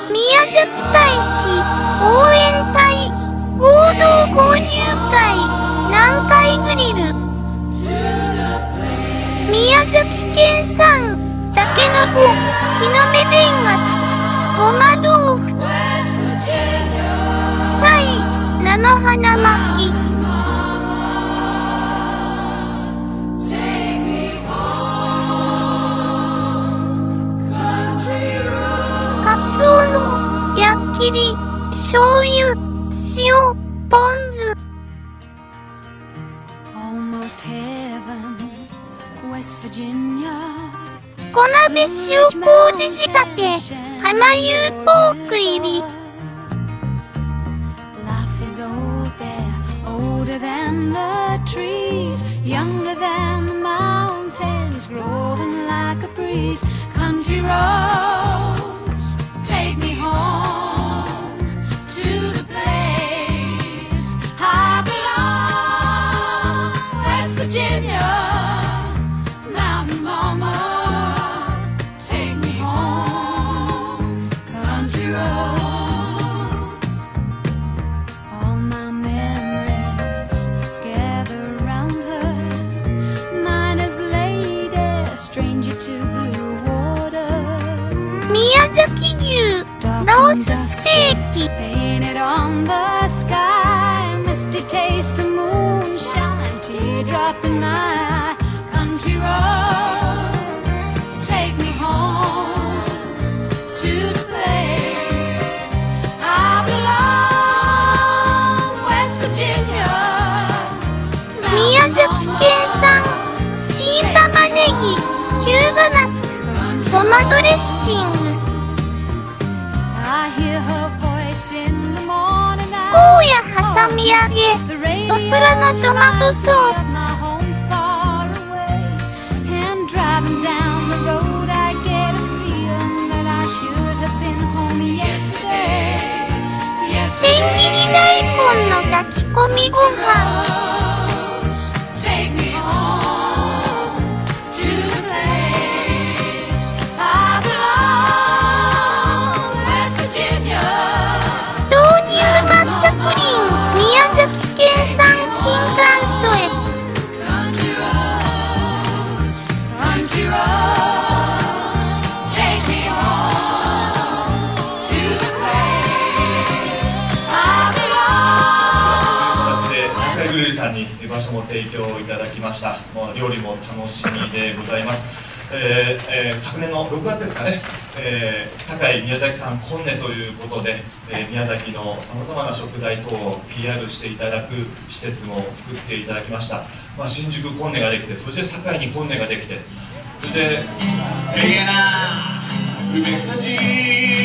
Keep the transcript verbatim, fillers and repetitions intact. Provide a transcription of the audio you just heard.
宮崎大使応援隊合同購入会南海グリル。宮崎県産たけのこ木の芽弁がごま豆腐タイ菜の花巻き。カツオの焼きり醤油塩ポン酢。小鍋塩麹仕立て浜油ポーク入り。宮崎牛ロースステーキ。宮崎県産新玉ねぎ日向夏トマトレッシング。高野はさみ揚げソプラノトマトソース。千切り大根の炊き込みご飯。宮崎県産金柑添え。 南海グリルさんに場所も提供いただきました。もう料理も楽しみでございます。えーえー、昨年のろくがつですかね、えー、堺宮崎間コンネということで、えー、宮崎のさまざまな食材等を ピーアール していただく施設も作っていただきました。まあ、新宿コンネができて、そして堺にコンネができて、それで「てげなめっちゃじー」